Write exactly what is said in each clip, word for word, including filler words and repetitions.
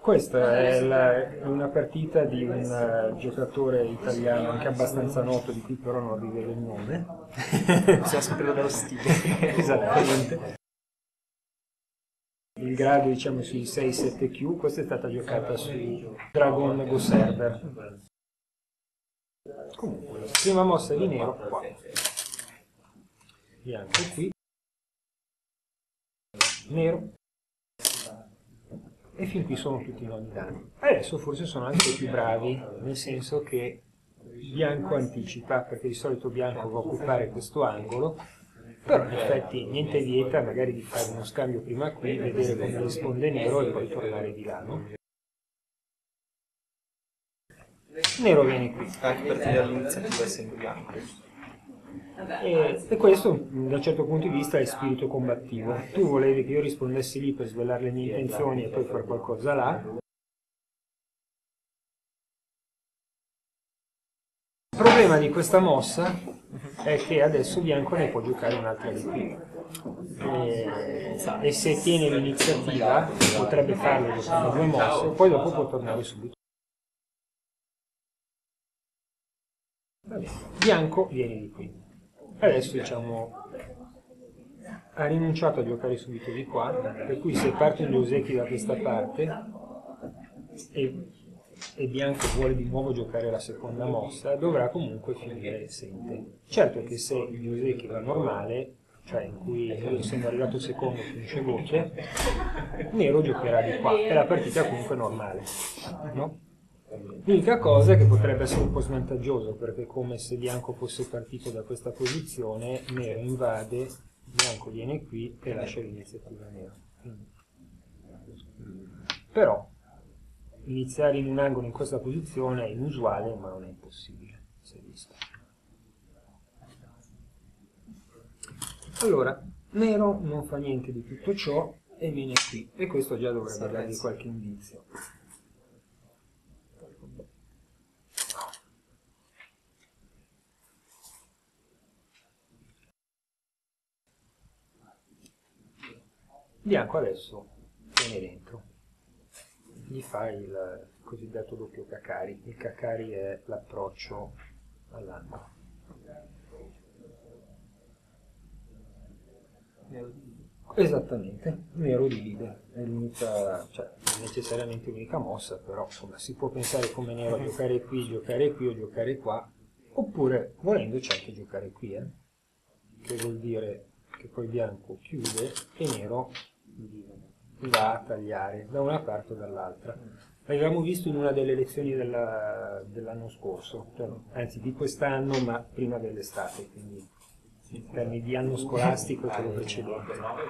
Questa è, la, è una partita di un uh, giocatore italiano anche abbastanza noto, di cui però non rivelo il nome. Bisogna saperlo dallo stile. Esattamente. Il grado, diciamo, sui sei sette Q. Questa è stata giocata su Dragon Go Server. Comunque, la prima mossa di nero qua. Bianco qui. Nero. E fin qui sono tutti non danni. Adesso forse sono anche più bravi, nel senso che bianco anticipa, perché di solito bianco va a occupare questo angolo, però in effetti niente vieta magari di fare uno scambio prima qui, vedere come risponde nero e poi tornare di là, no? Nero viene qui. Anche per tenere l'iniziativa essendo bianco. E, e questo da un certo punto di vista è spirito combattivo. Tu volevi che io rispondessi lì per svelare le mie intenzioni e poi fare qualcosa là. Il problema di questa mossa è che adesso bianco ne può giocare un'altra di qui. E, e se tiene l'iniziativa potrebbe farlo giocando due mosse e poi dopo può tornare subito. Vabbè. Bianco viene di qui. Adesso diciamo ha rinunciato a giocare subito di qua, per cui se partono gli Oseki da questa parte e, e bianco vuole di nuovo giocare la seconda mossa, dovrà comunque finire assente. Certo che se gli Oseki va normale, cioè in cui io essendo arrivato secondo finisce voce, nero giocherà di qua e la partita comunque è normale, no? L'unica cosa è che potrebbe essere un po' svantaggioso, perché è come se bianco fosse partito da questa posizione, nero invade, bianco viene qui e lascia l'iniziativa nera. Però iniziare in un angolo in questa posizione è inusuale, ma non è impossibile, si è visto. Allora, nero non fa niente di tutto ciò e viene qui, e questo già dovrebbe dargli qualche indizio. Bianco adesso viene dentro, gli fa il cosiddetto doppio Kakari. Il Kakari è l'approccio all'angolo. Esattamente, nero divide, è l'unica, cioè non necessariamente l'unica mossa, però insomma si può pensare come nero a giocare qui, giocare qui o giocare qua, oppure volendo c'è anche giocare qui, eh? Che vuol dire che poi bianco chiude e nero va a tagliare da una parte o dall'altra. L'avevamo visto in una delle lezioni della, dell'anno scorso, cioè, anzi di quest'anno, ma prima dell'estate, quindi in termini di anno scolastico e quello precedente.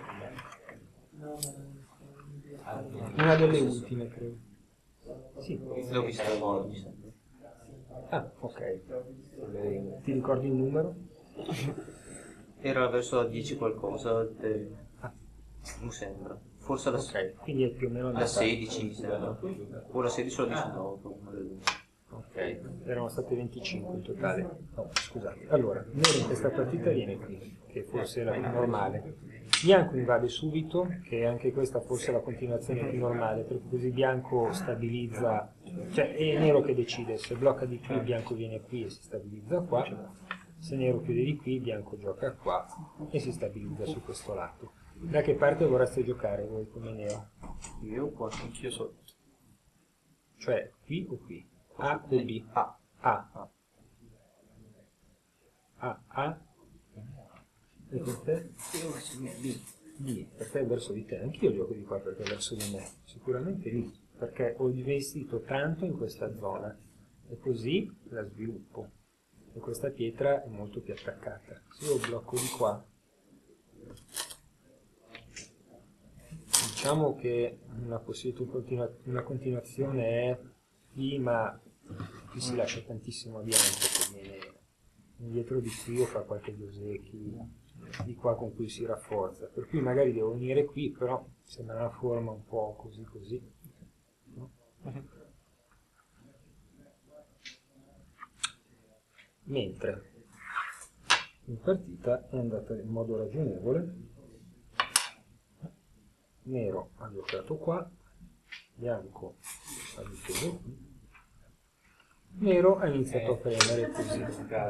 Una delle ultime, credo. Sì. L'ho visto oggi. Ah, ok. Ti ricordi il numero? Era verso la dieci qualcosa, de... Ah. mi sembra. Forse la, ok, quindi è più o meno la sedici mi sembra. O la sedici o la diciannove. Ok, erano state venticinque in totale. No, scusate. Allora, nero in questa partita viene qui, che forse è la più normale. Bianco invade subito, che anche questa forse è la continuazione più normale, perché così bianco stabilizza, cioè è nero che decide, se blocca di qui bianco viene qui e si stabilizza qua, se nero chiude di qui bianco gioca qua e si stabilizza su questo lato. Da che parte vorreste giocare voi come nero? Io qua, anch'io sotto. Cioè qui o qui? A o B? A. A. A. A. E per te? B. B. Per te è verso di te. Anch'io gioco di qua perché è verso di me. Sicuramente lì. Perché ho investito tanto in questa zona. E così la sviluppo. E questa pietra è molto più attaccata. Se io blocco di qua, diciamo che una, continua, una continuazione è qui, ma qui si lascia tantissimo bianco che viene indietro di qui o fa qualche Joseki di qua con cui si rafforza, per cui magari devo venire qui, però sembra una forma un po' così così, no? Mentre in partita è andata in modo ragionevole. Nero ha giocato qua, bianco ha difeso qui, nero ha iniziato a premere così.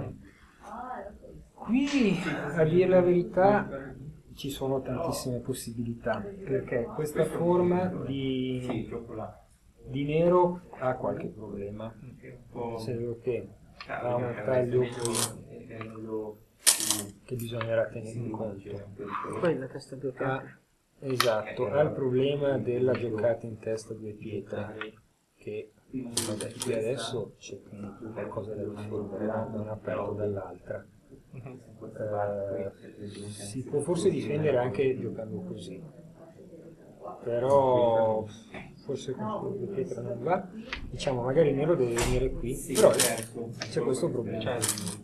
Qui, a dire la verità, ci sono tantissime possibilità, perché questa forma di, di nero ha qualche problema, nel senso che ha un taglio qui che bisognerà tenere in conto. Poi la testa due Ha, pietre. esatto, ha il problema della giocata in testa due pietre, che vabbè, qui adesso c'è qualcosa da difendere da una parte o dall'altra. Eh, si può forse difendere anche giocando così, però forse con due pietre non va. Diciamo magari il nero deve venire qui, però c'è questo problema,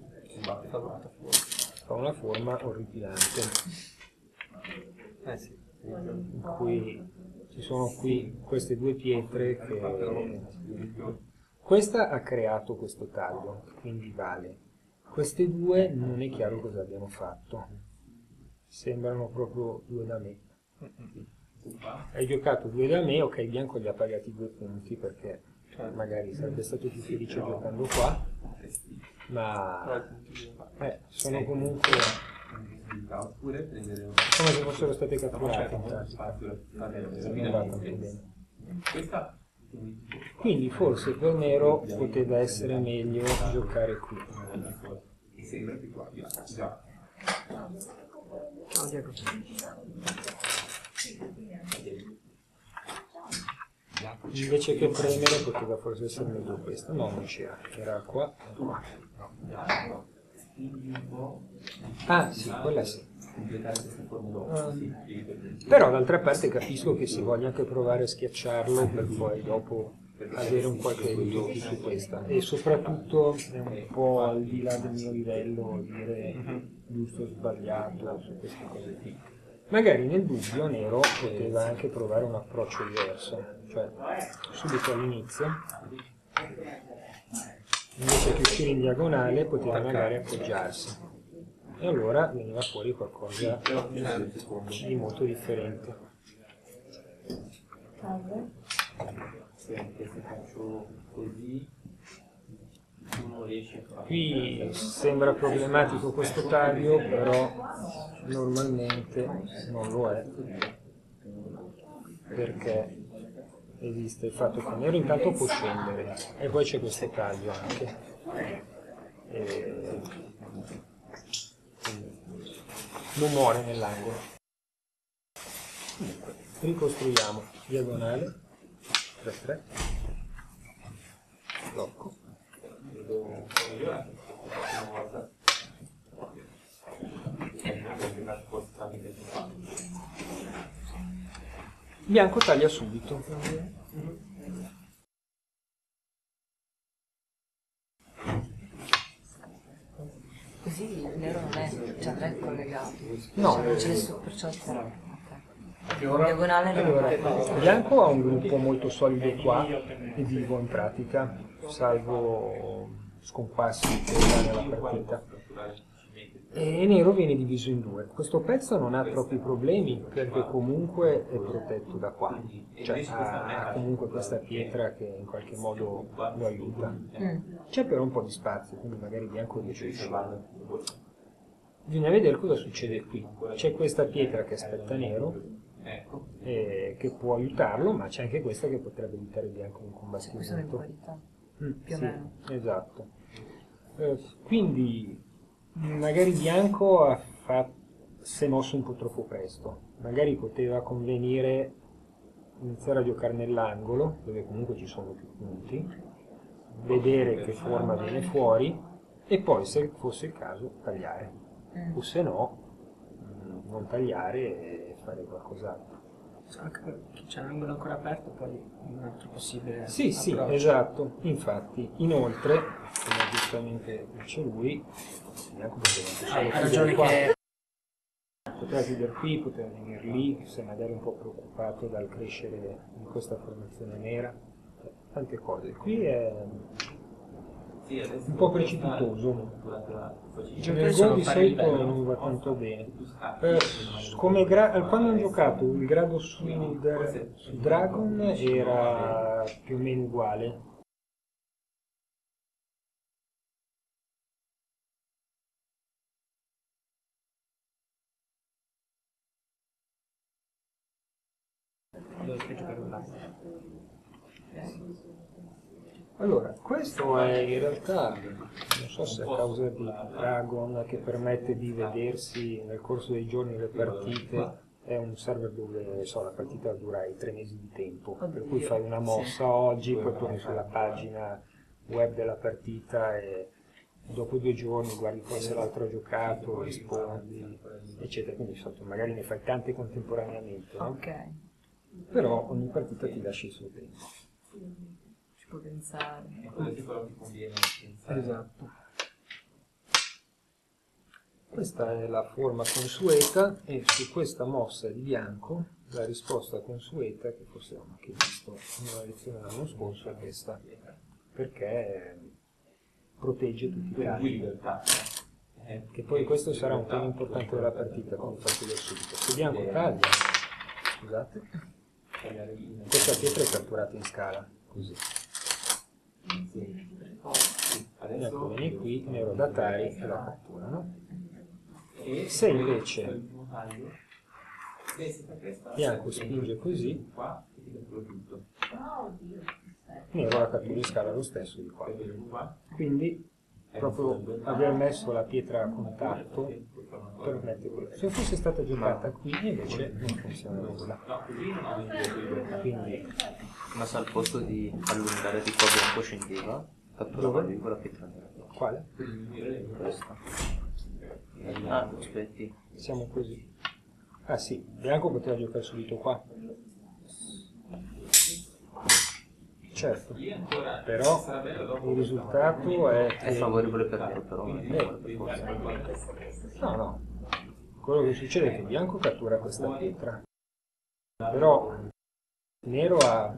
fa una forma orripilante Eh sì. in cui ci sono qui queste due pietre che questa ha creato questo taglio, quindi vale. Queste due non è chiaro cosa abbiano fatto, sembrano proprio due da me. Hai giocato due da me, ok, bianco gli ha pagati due punti perché magari sarebbe stato più felice giocando qua, ma eh, sono comunque come se fossero state catturate in pratica. Non va tanto bene. Quindi forse per nero poteva essere meglio giocare qui. Ciao Diego. Invece che premere poteva forse essere meglio questo. No, non c'era, era qua e qua. Ah sì, quella sì. Um, però d'altra parte capisco che si voglia anche provare a schiacciarlo per poi dopo avere un qualche aiuto più su questa, e soprattutto è un po' al di là del mio livello dire giusto o sbagliato su queste cose qui. Magari nel dubbio nero poteva anche provare un approccio diverso, cioè subito all'inizio invece che uscire in diagonale poteva magari appoggiarsi. E allora veniva fuori qualcosa di molto differente. Qui sembra problematico questo taglio, però normalmente non lo è, perché esiste il fatto che il nero intanto può scendere e poi c'è questo taglio anche. E non muore nell'angolo. Comunque, ricostruiamo diagonale tre tre, blocco, bianco taglia subito. Così il nero non è già tre collegato. No, Cioè, non ce ne so, perciò tre. Ok. Diagonale non allora, è. bianco ha un gruppo molto solido qua e vivo in pratica, salvo scomparsi nella partita. E nero viene diviso in due. Questo pezzo non ha troppi problemi perché comunque è protetto da qua, cioè ha, ha comunque questa pietra che in qualche modo lo aiuta. Mm. C'è però un po' di spazio, quindi magari bianco riesce a uscire. Bisogna vedere cosa succede qui. C'è questa pietra che aspetta nero, eh, che può aiutarlo, ma c'è anche questa che potrebbe aiutare bianco in Sì, questo è in combattimento. parità. Mm, più o sì, meno. esatto. Eh, quindi magari bianco ha fatto, si è mosso un po' troppo presto, magari poteva convenire iniziare a giocare nell'angolo, dove comunque ci sono più punti, vedere che forma viene fuori e poi, se fosse il caso, tagliare, Mm. o se no mh, non tagliare e fare qualcos'altro. Anche perché c'è un angolo ancora aperto, poi un altro possibile Sì, sì, approccio. esatto. Infatti, inoltre, come giustamente dice lui, bianco poteva Hai anche solo ragione chiudere qua. che Poteva chiudere qui, poteva venire lì, se magari un po' preoccupato dal crescere di questa formazione nera, tante cose. Qui è, un po' precipitoso. I Nel giocatori Go sono di pari solito livello. non va tanto bene. Eh, come gra- quando ho giocato il grado su, su Dragon era più o meno uguale. Dove giocare là. Allora, questo è in realtà, non so se a causa di Dragon che permette di vedersi nel corso dei giorni le partite, è un server dove so, la partita dura i tre mesi di tempo, per cui fai una mossa oggi, poi torni sulla pagina web della partita e dopo due giorni guardi poi se l'altro ha giocato, rispondi, eccetera. Quindi sotto, magari ne fai tante contemporaneamente, no? Ok, Però ogni partita ti lascia il suo tempo. ci può pensare. Esatto. Questa è la forma consueta e su questa mossa di bianco la risposta consueta, che forse abbiamo anche visto in una lezione l'anno scorso, è questa, perché protegge tutti i casi. Che poi questo sarà un tema importante della partita, quindi faccio da subito. Se bianco taglia, scusate, questa pietra è catturata in scala, così. Bianco viene qui, nero da tari e la catturano. Se invece bianco spinge così, nero la cattura in scala lo stesso di qua. Quindi proprio aver messo la pietra a contatto permette quello. Se fosse stata giocata qui invece non funziona nulla. Quindi Ma se al posto di allungare di qua bianco scendeva, catturava lui con la pietra nera. quale? Questa. Ah, aspetti. Siamo così. Ah sì, bianco poteva giocare subito qua. Certo, però il risultato è È che... favorevole per nero, però non è favorevole per forza. No, no. Quello che succede è che bianco cattura questa pietra. Però nero ha,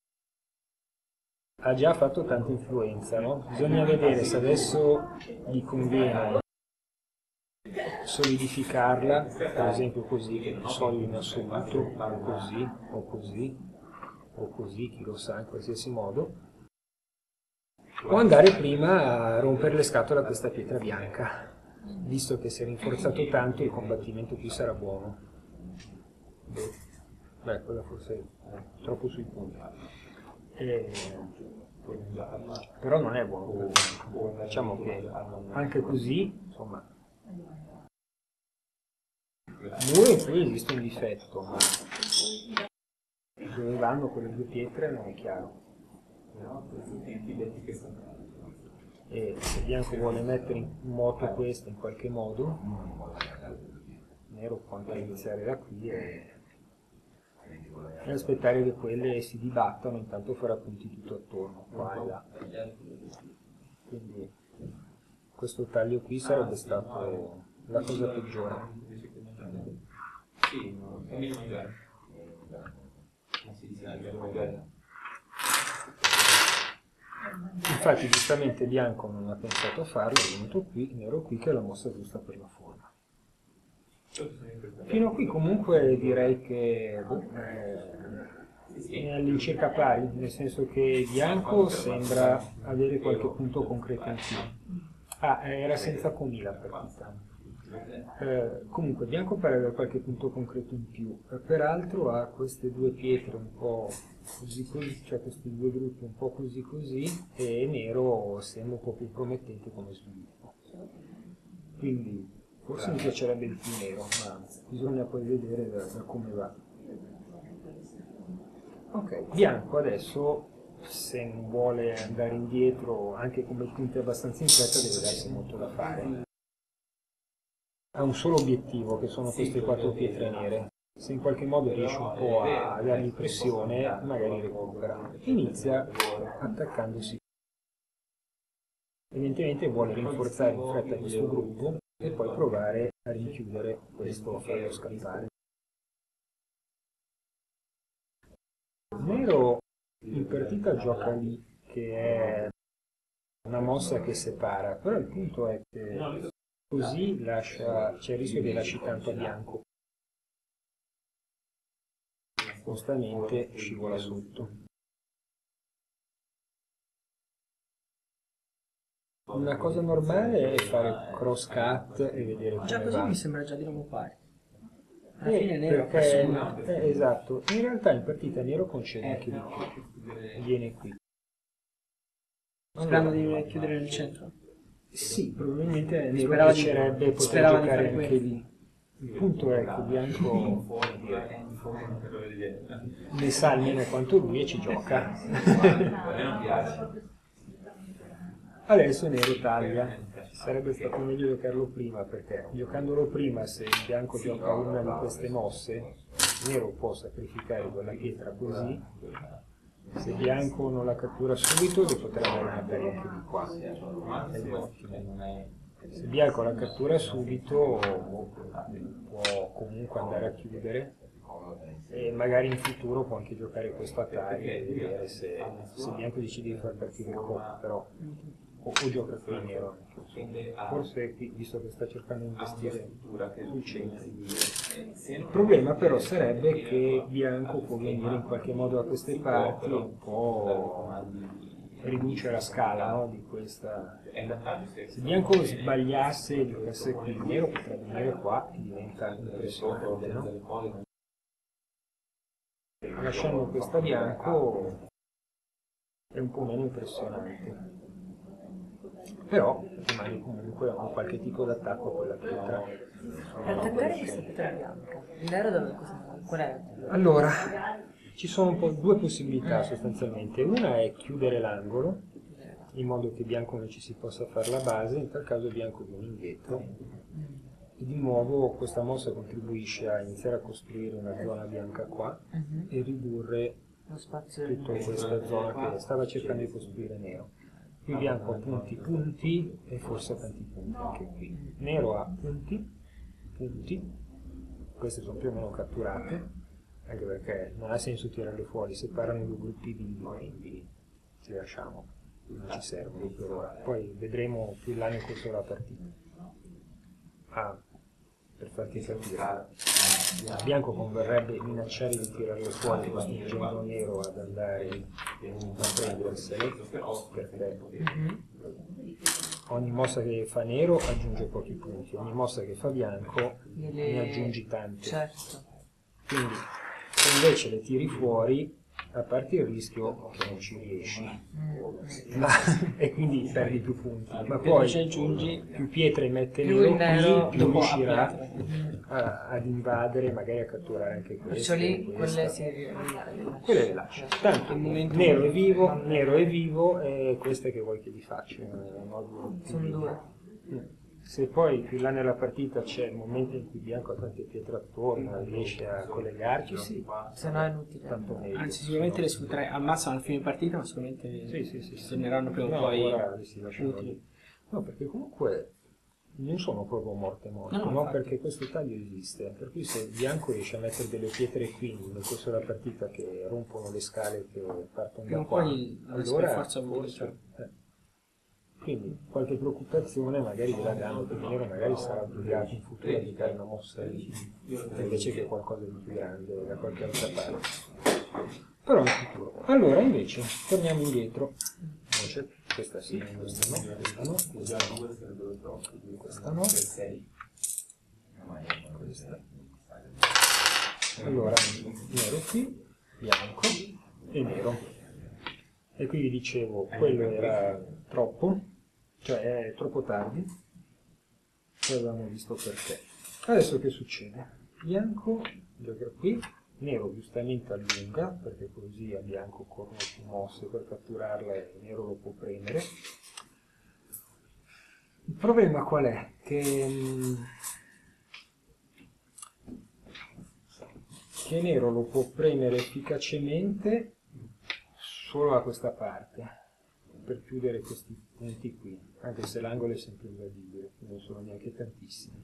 ha già fatto tanta influenza, no? Bisogna vedere se adesso gli conviene solidificarla, per esempio così, che non so in assoluto, o così, o così, o così, chi lo sa, in qualsiasi modo, o andare prima a rompere le scatole a questa pietra bianca, visto che si è rinforzato tanto il combattimento qui sarà buono. Beh, quella forse è troppo sui punti. E... però non è buono per bianco. Diciamo che anche così, insomma, due in cui esiste un difetto, ma dove vanno quelle due pietre non è chiaro. E se bianco vuole mettere in moto questa in qualche modo, nero può anche iniziare da qui e, e aspettare che quelle si dibattano, intanto farà punti tutto attorno, qua e là. Quindi questo taglio qui sarebbe stato la cosa peggiore. Infatti giustamente bianco non ha pensato a farlo, è venuto qui, nero qui, che è la mossa giusta per la forma. Fino a qui comunque direi che boh, eh, è all'incirca pari, nel senso che bianco sembra avere qualche punto concreto in più. Ah, era senza comì la partita. Eh, comunque bianco pare avere qualche punto concreto in più, eh, peraltro ha queste due pietre un po' così così, cioè questi due gruppi un po' così così, e nero sembra un po' più promettente come sviluppo. Quindi forse mi piacerebbe il più nero, ma bisogna poi vedere da, da come va. Ok, bianco adesso, se non vuole andare indietro, anche come il punto è abbastanza in fretta, deve darsi molto da fare. Ha un solo obiettivo, che sono queste quattro pietre nere. Se in qualche modo riesce un po' a dargli pressione, magari recupera. Inizia attaccandosi. Evidentemente vuole rinforzare in fretta questo gruppo e poi provare a rinchiudere questo, a farlo scattare. Nero in partita gioca lì, che è una mossa che separa, però il punto è che così lascia, c'è il rischio che lasci tanto a bianco. Costamente scivola sotto. Una cosa normale è fare cross cut e vedere come Già così va. mi sembra già di non pare. Alla Eh, fine nero ha perché, perso molto. eh, esatto, in realtà in partita nero concede anche di più. Viene qui. Sperando Allora, di chiudere nel centro. sì, probabilmente nero Sperava di- piacerebbe poter sperava di giocare fare anche quello. lì. Il punto è che bianco come dire, ne sa almeno quanto lui e ci gioca. Adesso nero taglia. Sarebbe stato meglio giocarlo prima, perché giocandolo prima, se il bianco gioca una di queste mosse, nero può sacrificare quella pietra così. Se bianco non la cattura subito, le potrà avere magari anche di qua. Ed è ottimo. Se bianco la cattura subito, può comunque andare a chiudere e magari in futuro può anche giocare questo a taglio e vedere se, se bianco decide di far partire il colpo, però o, o gioca qui nero anche. Forse qui, visto che sta cercando di investire sul centro. Il problema però sarebbe che bianco può venire in qualche modo da queste parti e un po' riduce la scala, no, di questa. Se bianco sbagliasse e giocasse qui, nero potrebbe venire qua e diventa impressionante, no? Lasciando questa bianco è un po' meno impressionante, però rimane comunque un qualche tipo d'attacco a quella pietra. Per attaccare questa pietra bianca, il nero dove cosa? Qual è? Allora, ci sono un po' due possibilità sostanzialmente. Una è chiudere l'angolo, in modo che bianco non ci si possa fare la base, in tal caso bianco viene indietro. E di nuovo questa mossa contribuisce a iniziare a costruire una zona bianca qua Mhm. e ridurre Lo spazio del tutta nero. questa zona che stava cercando di costruire nero. Qui bianco ha punti punti e forse ha tanti punti anche qui. Nero ha punti, punti, queste sono più o meno catturate, anche perché non ha senso tirarle fuori, separano due gruppi vivi, quindi ci lasciamo, non ci servono per ora. Poi vedremo più in là nel corso della partita. Ah, per farti capire, a bianco converrebbe minacciare di tirarle fuori costringendo nero ad andare a prendersele, perché ogni mossa che fa nero aggiunge pochi punti, ogni mossa che fa bianco Gliele- ne aggiungi tanti. Certo. Quindi se invece le tiri fuori, a parte il rischio che non ci riesci, Mm. ma, e quindi perdi più punti, ma Più poi ci aggiungi, più pietre mette Più nero il nero qui, più dopo riuscirà apre. a- ad invadere, magari a catturare anche Perciò queste. lì questa. quelle si le Quelle le lascio. Tanto Al momento nero è vivo, nero è vivo e queste che vuoi che gli faccia? No, sono due. Mm. Se poi più là nella partita c'è il momento in cui bianco ha tante pietre attorno e riesce a collegarci, sì, Se no è inutile. tanto meglio. anzi sicuramente le sfrutterai al massimo alla fine partita, ma sicuramente Sì, sì, sì, sì. torneranno prima o No, poi ora li si lasciano utili. lì. No, perché comunque non sono proprio morte morte, No, no, no? infatti. Perché questo taglio esiste, per cui se il bianco riesce a mettere delle pietre qui nel corso della partita che rompono le scale che partono Prima da o qua, poi dovresti allora per forza forse, utilizzare. eh. Quindi qualche preoccupazione magari gliela danno, che nero magari sarà obbligato in futuro a giocare una mossa lì, invece che qualcosa di più grande da qualche altra parte. Però in futuro. Allora invece, torniamo indietro. Invece, questa sì, questa no, questa no, questa no, questa no, questa. Allora, nero qui, bianco e nero. E qui vi dicevo, quello era troppo, cioè è troppo tardi, poi avevamo visto perché. Adesso che succede? Bianco gioca qui, nero giustamente allunga, perché così a bianco corrono più mosse per catturarla e nero lo può prendere. Il problema qual è? Che, mm, che nero lo può premere efficacemente solo da questa parte, per chiudere questi punti qui, anche se l'angolo è sempre invadibile, non sono neanche tantissimi.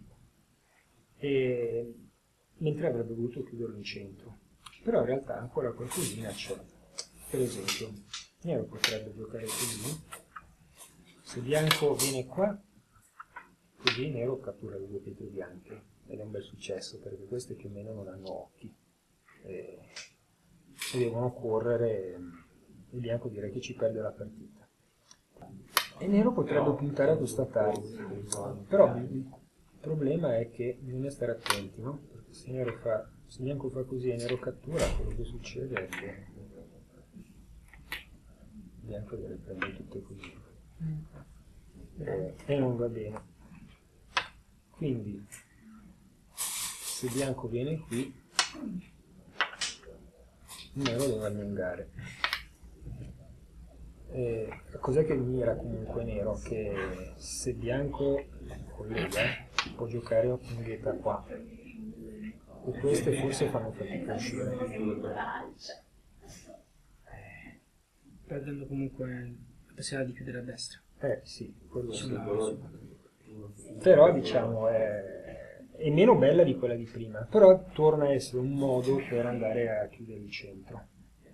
E, mentre avrebbe voluto chiuderlo in centro. Però in realtà ancora qualcosina c'è. Per esempio, nero potrebbe giocare così, Se bianco viene qua, così nero cattura le due pietre bianche. Ed è un bel successo, perché queste più o meno non hanno occhi. E, e devono correre, e bianco direi che ci perde la partita. E nero potrebbe puntare a questo Atari, però il problema è che bisogna stare attenti, no? Perché se, nero fa, se bianco fa così e nero cattura, quello che succede è che bianco deve prendere tutte così. E, e non va bene. Quindi, se bianco viene qui, nero deve allungare. Eh, cos'è che mira comunque nero? Che se bianco collega può giocare un ghetta qua e queste forse fanno fatica a uscire, Perdendo comunque la possibilità di chiudere a destra. eh sì, quello sì. Però diciamo è, è meno bella di quella di prima, però torna a essere un modo per andare a chiudere il centro.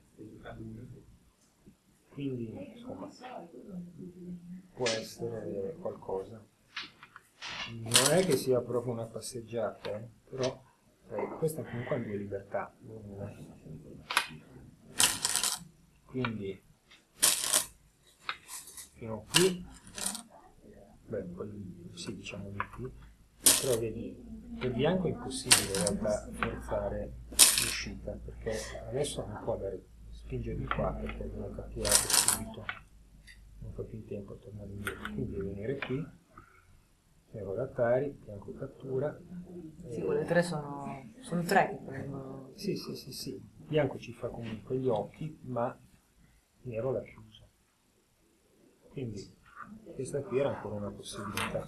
Quindi, insomma, può essere qualcosa. Non è che sia proprio una passeggiata, eh? Però eh, questa comunque ha due libertà. Quindi, fino a qui, beh, poi sì, diciamo di qui, però vedi, per bianco è impossibile in realtà forzare l'uscita, perché adesso non può dare spingere di qua perché devo catturare subito, non fa più in tempo a tornare indietro, quindi deve venire qui, nero d'attari, bianco cattura. Sì, e... quelle tre sono, sono tre che prendono. Sì, sì, sì, sì, bianco ci fa comunque gli occhi, ma nero l'ha chiuso. Quindi questa qui era ancora una possibilità.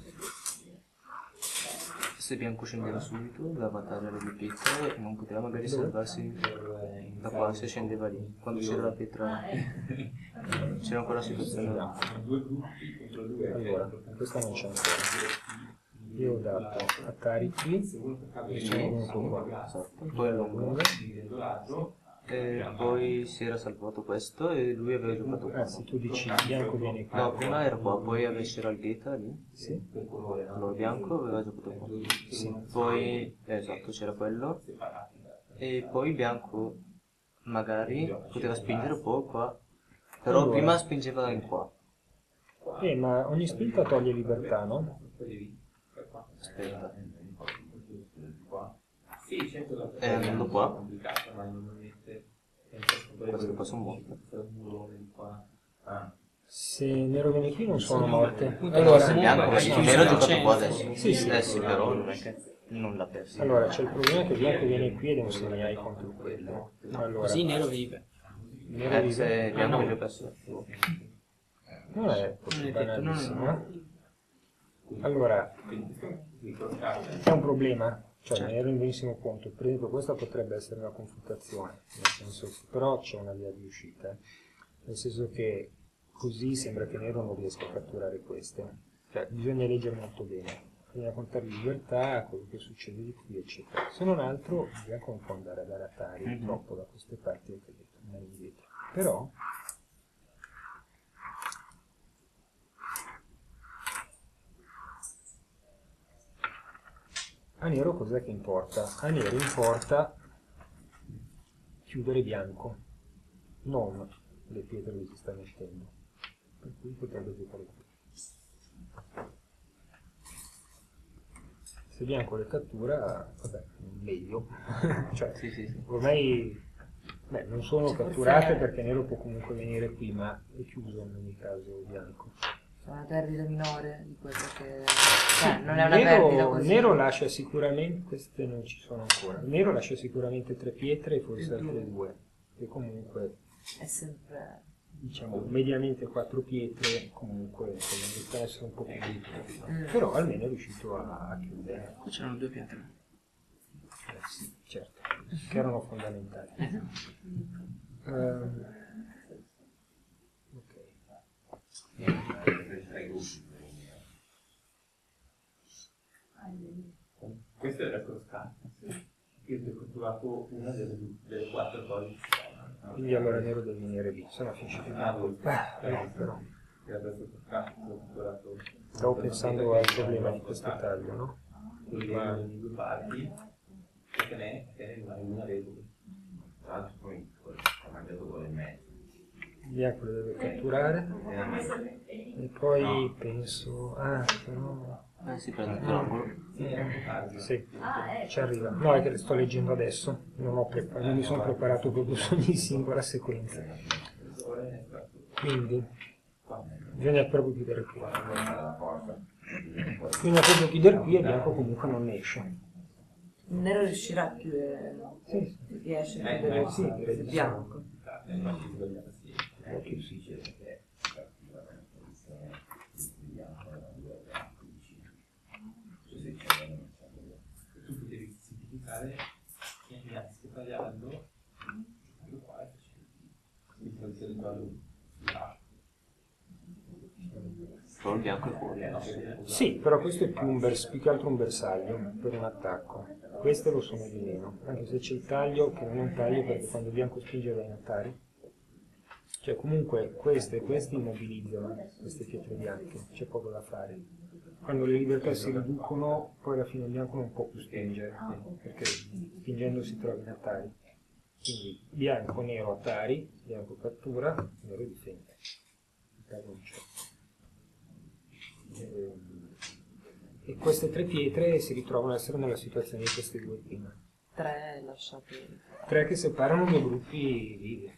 Se bianco scendeva subito, doveva tagliare le pietre e non poteva magari salvarsi da qua se scendeva lì. Quando c'era la pietra c'era ancora la situazione. Allora, questa non c'è ancora. Io ho dato Atari qui e sono venuto qua. Poi allunga. E poi si era salvato questo e lui aveva giocato qua. Ah, se tu dici bianco viene qui. No, prima era qua, poi c'era il ghetta lì. Sì. Allora bianco aveva giocato qua. Sì. Poi, eh, esatto, c'era quello. E poi bianco magari poteva spingere un po' qua. Però Allora. prima spingeva in qua. Eh, ma ogni spinta toglie libertà, no? Aspetta. E andando qua. Queste qua sono morte. Se nero viene qui non sono morte. Allora, Allora, se bianco, se nero ha giocato qua adesso. Sì, sì. Eh sì, però non è che non l'ha perso. allora c'è il problema che bianco viene qui ed è un segnale contro quello. Allora, Così nero vive. nero Eh, vive. se bianco gli ha perso. Non è proprio Non è detto, non è- banalissimo, eh? Allora, è un problema, cioè me ne ero in benissimo conto. Per esempio questa potrebbe essere una confutazione, nel senso che però c'è una via di uscita, eh. Nel senso che così sembra che nero non riesca a catturare queste. Cioè, bisogna leggere molto bene, bisogna contare libertà, quello che succede di qui, eccetera. Se non altro, bianco non può andare a dare Atari Mhm. troppo da queste parti, che tornare indietro. Però a nero cos'è che importa? A nero importa chiudere bianco, non le pietre che si sta mettendo. Per cui potrebbe giocare qui. Se bianco le cattura, vabbè, meglio. Cioè, Sì, sì, sì. ormai beh, non sono catturate perché nero può comunque venire qui, ma è chiuso in ogni caso bianco. C'è una perdita minore di quello che... Cioè, non è una perdita Nero, così. nero lascia sicuramente, queste non ci sono ancora, nero lascia sicuramente tre pietre e forse altre due, che comunque È sempre... diciamo mediamente quattro pietre, comunque possono essere un po' più piccole, Mm. però almeno è riuscito a, a chiudere. Qui c'erano due pietre. Eh, sì, certo, che erano fondamentali. Ehm, ok. Questa è la crostata. Io ti ho catturato una delle, delle quattro cose. Quindi allora nero deve venire lì, se no finisce più. Ah, eh, però. che era stato toccato, catturato. Stavo pensando al problema di questo taglio, no? Ma in due parti, perché ne è rimane una rete. Tra l'altro poi ha mangiato con il mezzo. Il bianco lo deve catturare. E poi penso... Ah, però... Eh si prende il triangolo. Sì, ci arriva. No, è che le sto leggendo adesso. Non, ho preparato, non mi sono preparato proprio su ogni singola sequenza. Quindi bisogna proprio chiudere qui. Bisogna proprio chiudere qui e il bianco comunque non ne esce. Il nero riuscirà a chiudere, Sì, riesce a Eh, chiudere eh, sì, direi il di bianco. sì. Tu potevi semplificare e anziché tagliarlo, anche qua e facevi. Quindi se lo Solo il bianco è fuori. Sì, però questo è più, un bers- più che altro un bersaglio per un attacco. Queste lo sono di meno, anche se c'è il taglio che non è un taglio perché quando il bianco spinge va in attari. Cioè comunque queste e questi immobilizzano queste pietre bianche, c'è poco da fare. Quando le libertà si riducono, poi alla fine il bianco non può più spingere, perché spingendo si trova in attari. Quindi bianco, nero, attari, bianco cattura, nero difende. Attari non c'è. E, e queste tre pietre si ritrovano ad essere nella situazione di queste due prima. Tre lasciati. Tre che separano due gruppi vivi.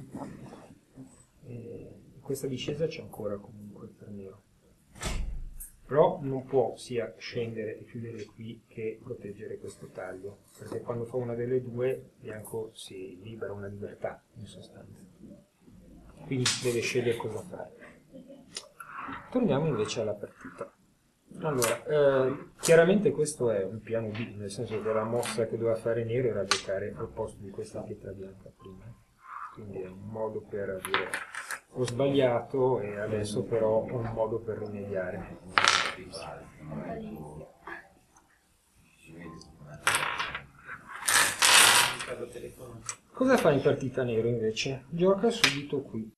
E questa discesa c'è ancora comunque per nero. Però non può sia scendere e chiudere qui che proteggere questo taglio, perché quando fa una delle due, bianco si libera una libertà in sostanza. Quindi deve scegliere cosa fare. Torniamo invece alla partita. Allora, eh, chiaramente questo è un piano B, nel senso che la mossa che doveva fare nero era giocare al posto di questa pietra bianca prima. Quindi è un modo per dire ho sbagliato e adesso però ho un modo per rimediare. Cosa fa in partita nero invece? Gioca subito qui.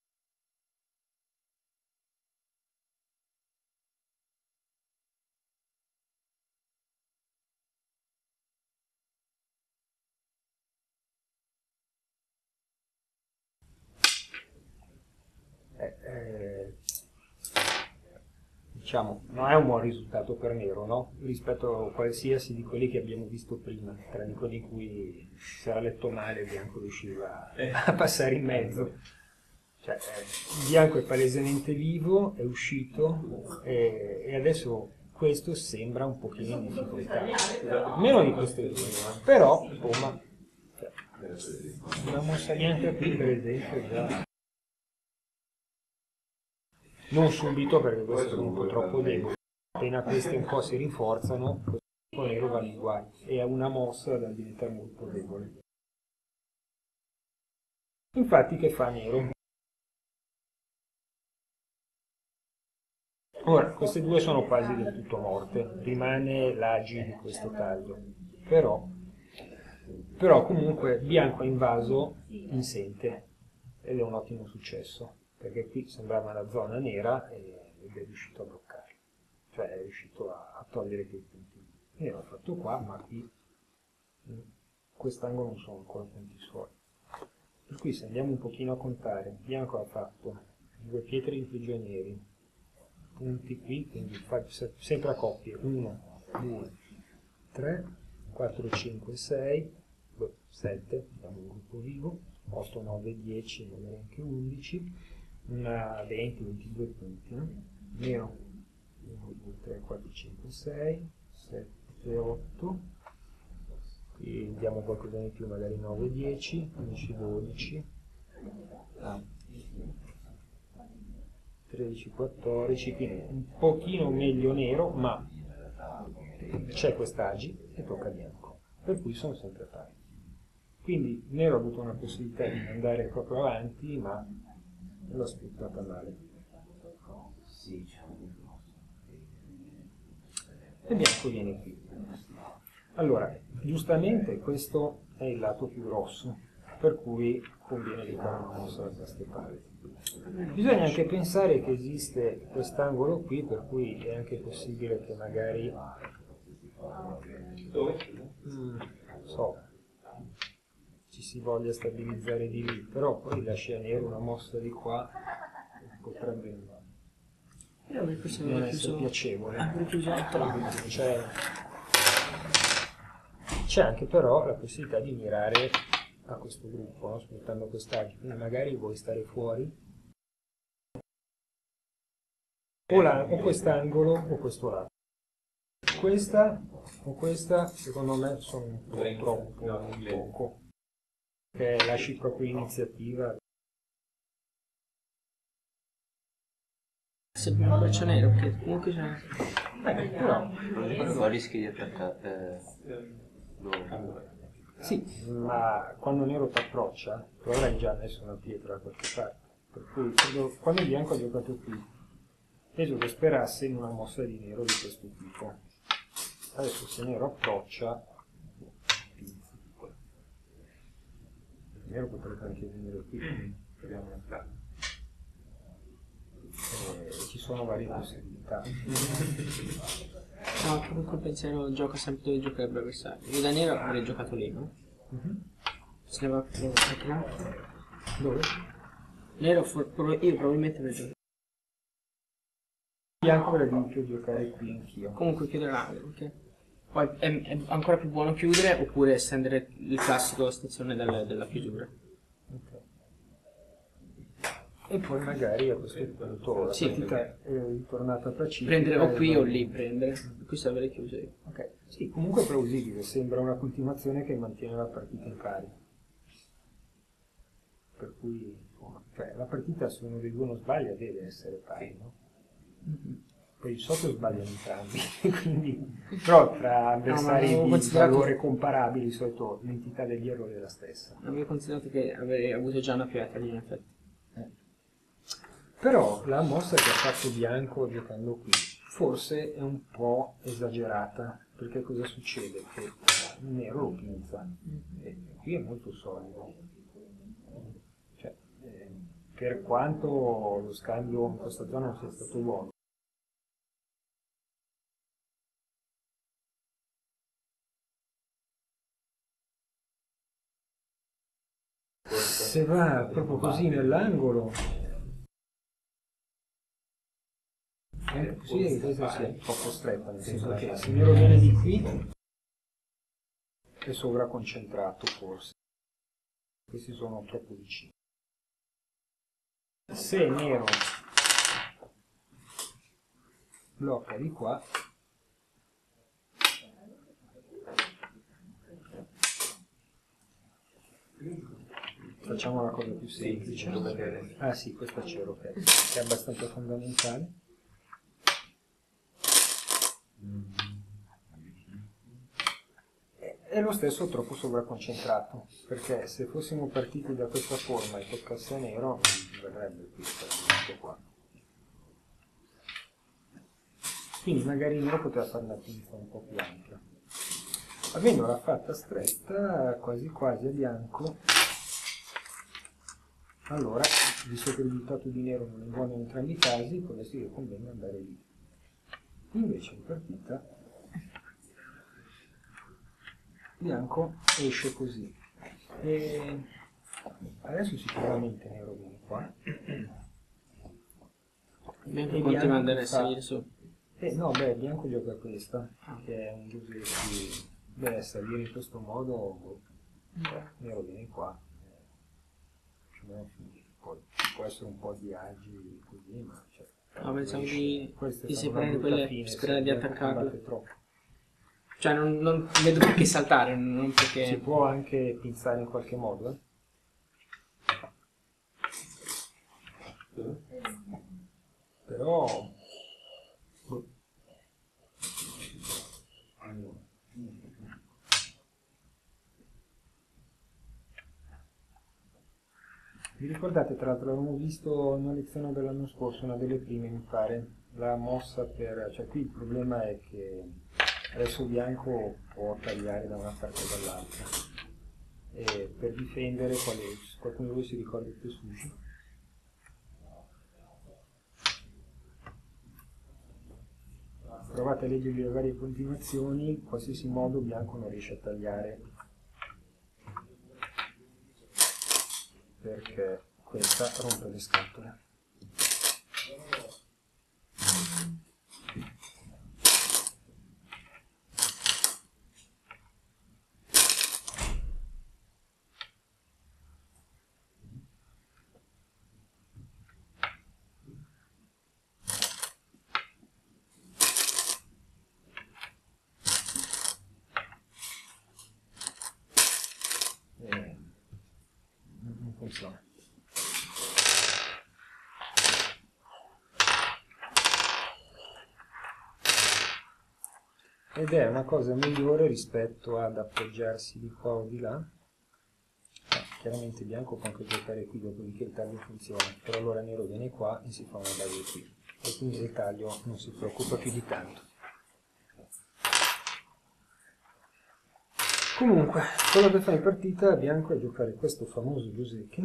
Eh, eh, diciamo, non è un buon risultato per nero, no? Rispetto a qualsiasi di quelli che abbiamo visto prima, tra di quelli in cui si era letto male il bianco riusciva a passare in mezzo. Cioè, eh, il bianco è palesemente vivo, è uscito e, e adesso questo sembra un pochino in difficoltà. Meno di queste due, però insomma, cioè, una mossa bianca qui per esempio già. Non subito perché queste sono un po' troppo deboli. Appena queste un po' si rinforzano, questo nero va nei guai e ha una mossa da diventare molto debole. Infatti che fa nero? Ora, queste due sono quasi del tutto morte, rimane l'agi di questo taglio, però, però comunque bianco ha invaso insente ed è un ottimo successo, perché qui sembrava una zona nera e, ed è riuscito a bloccarla, cioè è riuscito a, a togliere quei punti. Io l'ho fatto qua, ma qui in quest'angolo non sono ancora punti suoi. Per cui se andiamo un pochino a contare, bianco ha fatto due pietre di prigionieri, punti qui, quindi fa sempre a coppie, uno, due, tre, quattro, cinque, sei, sette, abbiamo un gruppo vivo, otto, nove, dieci, magari anche undici, una venti, ventidue punti, no? Nero, uno, due, tre, quattro, cinque, sei, sette, otto, qui diamo qualcosa di più, magari nove, dieci, undici, dodici, tredici, quattordici, quindi un pochino meglio nero, ma c'è quest'agi e tocca bianco, per cui sono sempre pari. Quindi nero ha avuto una possibilità di andare proprio avanti, ma l'ha sfruttata male. E bianco viene qui. Allora, giustamente questo è il lato più grosso, per cui conviene di fare una mossa da queste parti. Bisogna anche pensare che esiste quest'angolo qui, per cui è anche possibile che magari mm, so, ci si voglia stabilizzare di lì, però poi lascia nero una mossa di qua potrebbe Io avrei forse non avrei essere chiuso, piacevole. avrei chiuso altro. C'è, c'è anche però la possibilità di mirare a questo gruppo, no? Sfruttando quest'agio, quindi magari vuoi stare fuori o, la, o quest'angolo o questo lato. Questa o questa secondo me sono un po' troppo un poco, che lasci proprio l'iniziativa. Se abbiamo il braccio nero, perché comunque c'è... Eh, però Qua rischi di attaccare. Eh, lo- sì, ma quando nero ti approccia, tu avrai già messo una pietra da qualche parte. Per cui quando, quando il bianco ha giocato qui, penso che sperasse in una mossa di nero di questo tipo. Adesso se nero approccia, il nero potrebbe anche venire qui, proviamo a entrare. Eh, ci sono varie possibilità. No, proprio col pensiero gioca sempre dove giocherebbe l'avversario. Io da nero avrei giocato lì, no? Mhm. Se ne va a Dove? Nero, for- pro- io probabilmente avrei giocato. Bianco avrei dovuto giocare qui anch'io. Comunque chiudere l'angolo, ok? Poi è, è ancora più buono chiudere oppure estendere il classico stazione del- della chiusura. Ok. E poi magari a questo punto la Sì, partita è ritornata pacifica. Prendere o qui e- o lì, prendere. Qui se avrei chiuso io. Ok, sì, comunque è plausibile, sembra una continuazione che mantiene la partita in carica. Per cui, insomma, cioè, la partita se uno dei due non sbaglia deve essere pari, no? Poi so che sbagliano entrambi, quindi, però tra avversari avevo di considerato- valore comparabili di solito l'entità degli errori è la stessa. Avevo considerato che avrei avuto già una pietra lì in effetti. Però la mossa che ha fatto Bianco giocando qui forse è un po' esagerata, perché cosa succede? Che il nero lo pinza e qui è molto solido. Cioè, eh, per quanto lo scambio in questa zona non sia stato buono, se va proprio così nell'angolo è anche possibile che questa sia troppo stretta, nel senso che se nero viene di qui è sovraconcentrato forse, questi sono troppo vicini. Se nero blocca di qua, facciamo la cosa più semplice. Ah sì, questa c'era, ok, che è abbastanza fondamentale. È lo stesso troppo sovraconcentrato, perché se fossimo partiti da questa forma e toccasse a nero, non verrebbe qui questo qua. Quindi magari nero poteva fare una pinza un po' più ampia. Avendola fatta stretta, quasi quasi a bianco, allora, visto che il risultato di nero non è buono in entrambi i casi, può essere che convenga andare lì. Invece in partita bianco esce così e adesso sicuramente nero viene qua Bianco e continua ad andare a fa- salire su. eh, no beh bianco gioca questa che è un Giuseppe, beh salire in questo modo beh, nero viene qua eh, più o meno finire. Poi ci può essere un po' di agi così ma cioè, No, pensavo di, questa è di stata una separare brutta quelle, fine, sperare se di Bianco attaccarle. combatte troppo. Cioè non, non vedo perché saltare, non perché... Si può anche pinzare in qualche modo, eh? Però boh. Vi ricordate, tra l'altro avevamo visto in una lezione dell'anno scorso, una delle prime mi pare, la mossa per... cioè qui il problema è che adesso bianco può tagliare da una parte o dall'altra. E per difendere, quale, qualcuno di voi si ricorda il tessuto? Provate a leggervi le varie continuazioni, in qualsiasi modo Bianco non riesce a tagliare, perché questa rompe le scatole. Eh, non funziona. Ed è una cosa migliore rispetto ad appoggiarsi di qua o di là. Eh, chiaramente Bianco può anche giocare qui, dopodiché il taglio funziona, però allora Nero viene qua e si fa una base qui, e quindi il taglio non si preoccupa più di tanto. Comunque, quello che fa in partita Bianco è giocare questo famoso Joseki,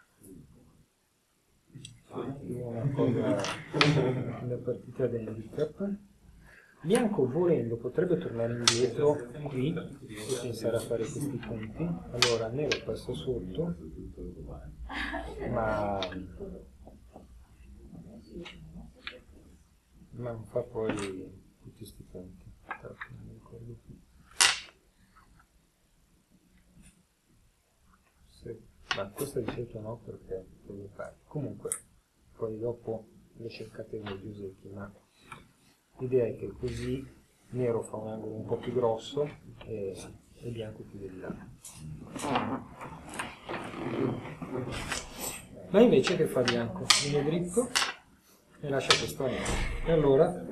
una cosa da partita da handicap. Bianco, volendo, potrebbe tornare indietro qui e pensare a fare questi punti. Allora Nero passa sotto, ma, ma non fa poi tutti questi punti. Non mi ricordo più. Se, ma questo di solito no, perché devo fare. Comunque, poi dopo le cercate voi Joseki, ma l'idea è che così Nero fa un angolo un po' più grosso e, e Bianco chiude di là. Ma invece che fa Bianco? Viene dritto e lascia questo angolo. E allora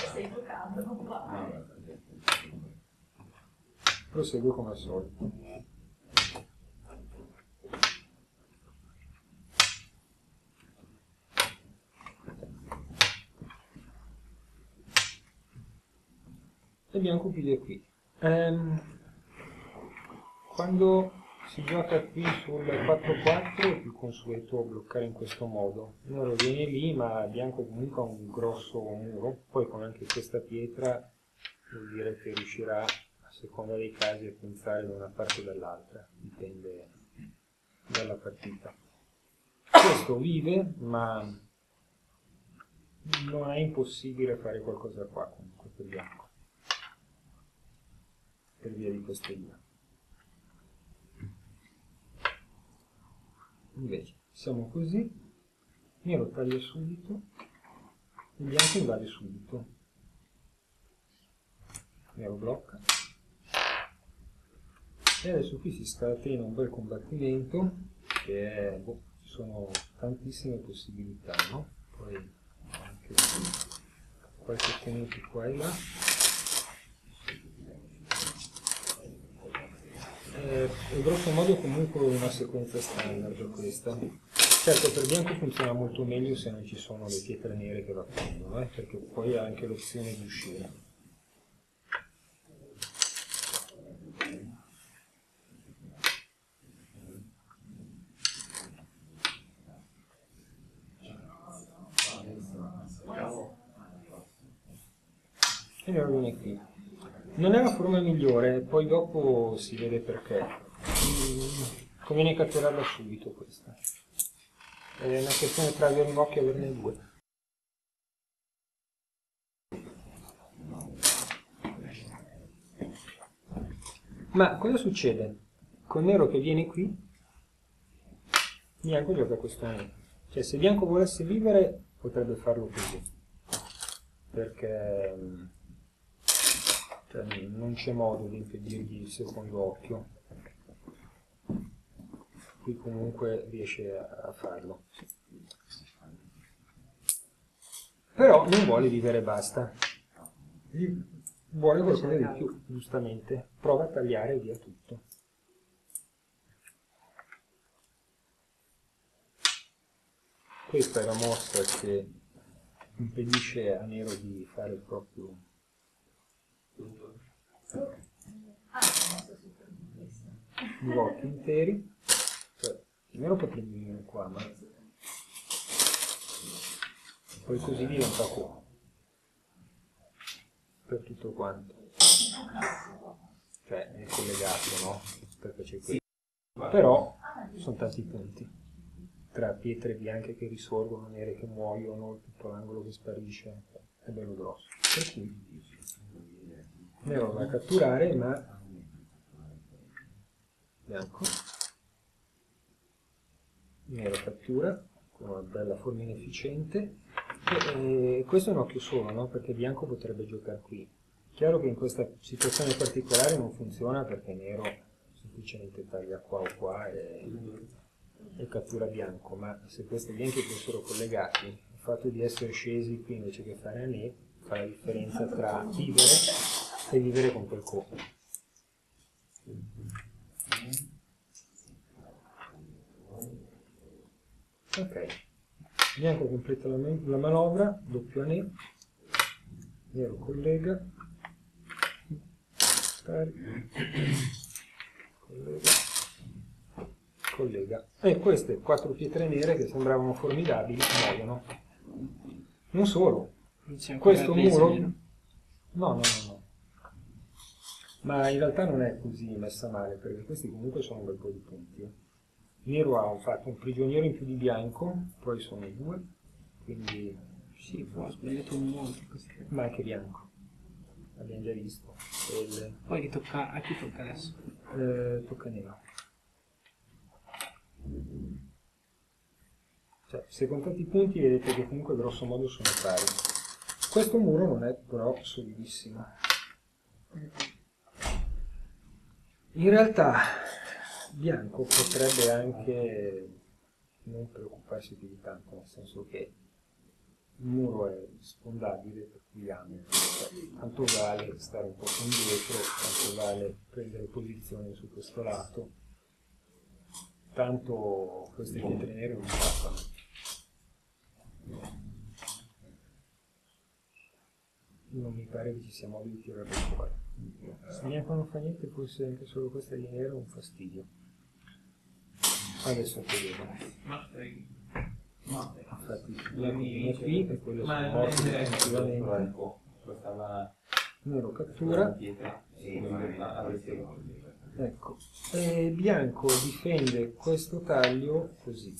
prosegue come al solito. E Bianco chiude qui. Ehm, quando si gioca qui sul quattro quattro è più consueto bloccare in questo modo. Nero viene lì, ma Bianco comunque ha un grosso muro, poi con anche questa pietra vuol dire che riuscirà, a seconda dei casi, a pensare da una parte o dall'altra, dipende dalla partita. Questo vive, ma non è impossibile fare qualcosa qua comunque per Bianco, per via di queste due. Invece siamo così, Nero taglia subito e Bianco invade subito. Nero blocca e adesso qui si scatena un bel combattimento che è, boh, ci sono tantissime possibilità, no? Poi anche qualche tenuto qua e là. Eh, in grosso modo comunque una sequenza standard questa. Certo, per Bianco funziona molto meglio se non ci sono le pietre nere che la prendono, eh, perché poi ha anche l'opzione di uscire. E Nero viene qui. Non è la forma migliore, poi dopo si vede perché. Mm, conviene catturarla subito questa. È una questione tra avere un occhio e averne due. Ma cosa succede? Con Nero che viene qui, Bianco gioca questo nero. Cioè se Bianco volesse vivere potrebbe farlo così. Perché cioè, non c'è modo di impedirgli il secondo occhio. Qui comunque riesce a farlo. Però non vuole vivere e basta. Vuole qualcosa di più, giustamente. Prova a tagliare via tutto. Questa è la mossa che impedisce a Nero di fare proprio i blocchi interi. Il nero potrebbe venire qua, ma poi così diventa qua per tutto quanto, cioè è collegato, no? Perché c'è qui, però sono tanti punti tra pietre bianche che risorgono, nere che muoiono, tutto l'angolo che sparisce, è bello grosso, per cui nero va a catturare, ma bianco, nero cattura con una bella forma inefficiente. E, e questo è un occhio solo, no? Perché bianco potrebbe giocare qui. Chiaro che in questa situazione particolare non funziona perché nero semplicemente taglia qua o qua e, e cattura bianco, ma se questi bianchi fossero collegati, il fatto di essere scesi qui invece che fare a ne fa la differenza tra vivere e vivere con quel colpo. Ok, bianco completa la, la manovra, doppio anè, nero collega, collega, collega. E queste quattro pietre nere che sembravano formidabili muoiono. Non solo, questo muro... No, no, no, no. Ma in realtà non è così messa male, perché questi comunque sono un bel po' di punti. Nero ha fatto un prigioniero in più di bianco, poi sono due, quindi Sì, poi ho sbagliato un molto. ma anche bianco, abbiamo già visto. Il, Poi chi tocca, a chi tocca adesso? eh, tocca nero. Cioè, se contate i punti vedete che comunque grosso modo sono pari. Questo muro non è però solidissimo. In realtà bianco potrebbe anche non preoccuparsi più di tanto, nel senso che il muro è sfondabile, per cui amo. Tanto vale stare un po' indietro, tanto vale prendere posizione su questo lato, tanto queste pietre nere non scappano. Non mi pare che ci sia modo di tirare fuori. Se bianco non fa niente, forse anche solo questa di nero è un fastidio. Adesso vediamo. Infatti bianco viene qui e quello sono morti definitivamente. Nero cattura. Ecco. E bianco difende questo taglio così.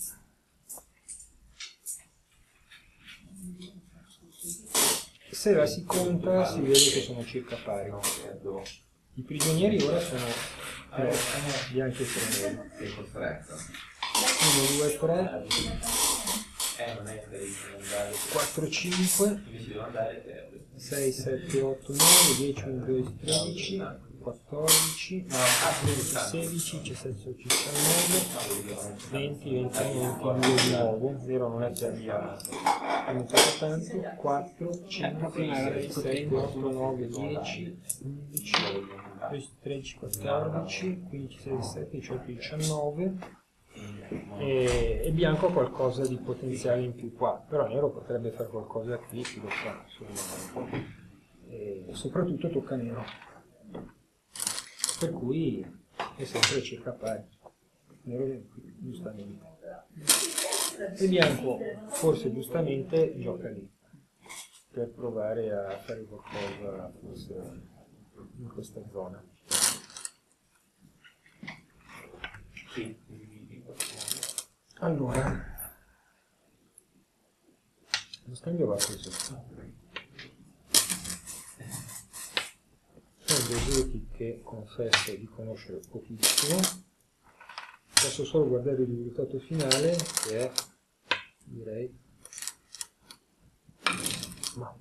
Se la si conta si vede che sono circa pari. I prigionieri ora sono tre, bianchi e tre neri. uno, due, tre, quattro, cinque, sei, sette, otto, nove, dieci, undici, tredici, quattordici, sedici, diciassette, diciannove, venti, ventuno, ventidue di nuovo, nero non è che abbia aumentato tanto, quattro, cinque, sei, sette, otto, nove, dieci, undici, tredici, quattordici, quindici, sedici, diciassette, diciotto, diciannove. E, e bianco ha qualcosa di potenziale in più qua, però nero potrebbe fare qualcosa qui, si lo fa, insomma, e soprattutto tocca nero, per cui è sempre circa pari, nero viene qui, giustamente, e bianco forse giustamente gioca lì, per provare a fare qualcosa forse in questa zona. Allora, lo scambio va così. Sono dei giochi che confesso di conoscere pochissimo. Posso solo guardare il risultato finale, che è, direi, no.